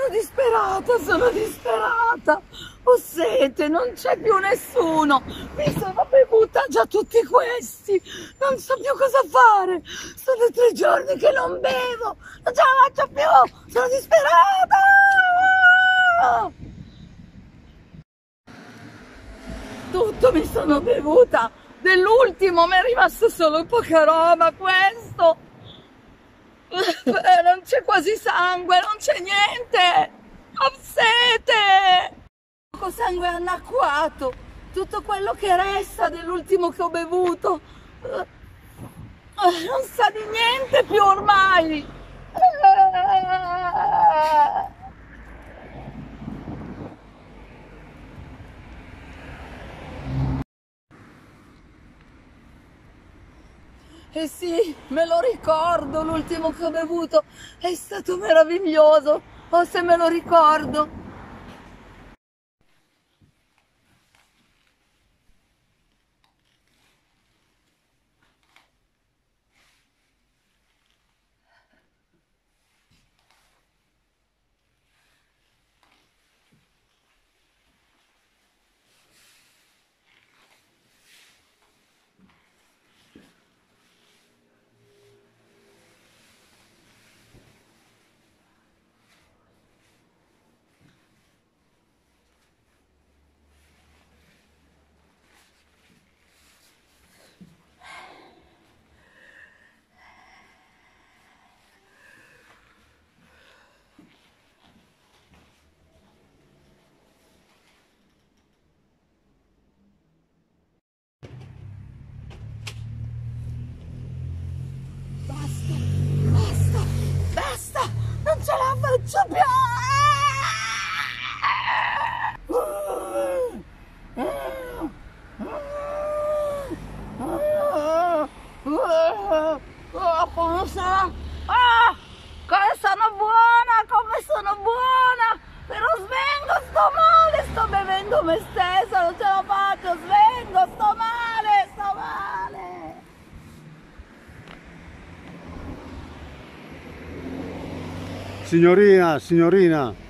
disperata, sono disperata. Ho sete, non c'è più nessuno. Mi sono bevuta già tutti questi. Non so più cosa fare. Sono 3 giorni che non bevo. Non ce la faccio più. Sono disperata. Tutto mi sono bevuta. Dell'ultimo mi è rimasto solo poca roba. Questo. Non c'è quasi sangue, non c'è niente. Ho sete. Poco sangue annacquato, tutto quello che resta dell'ultimo che ho bevuto. Non sa di niente più ormai. Eh sì, me lo ricordo, l'ultimo che ho bevuto è stato meraviglioso. Oh, se me lo ricordo. Basta, non ce la faccio più. Come sono? Come sono buona, come sono buona. Però svengo, sto male, sto bevendo me stessa, non ce la faccio, svengo, sto male, sto male. Signorina, signorina.